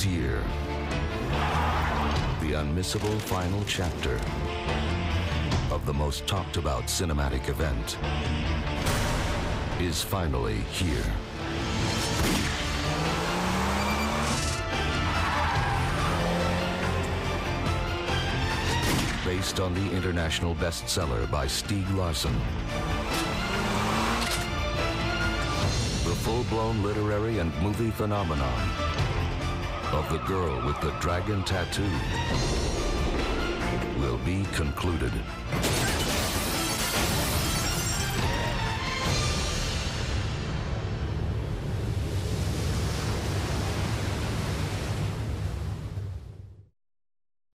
this year, the unmissable final chapter of the most talked about cinematic event is finally here. Based on the international bestseller by Stieg Larsson, the full-blown literary and movie phenomenon of The Girl with the Dragon Tattoo will be concluded.